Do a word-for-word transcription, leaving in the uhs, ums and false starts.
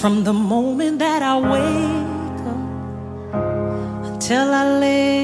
From the moment that I wake up until I lay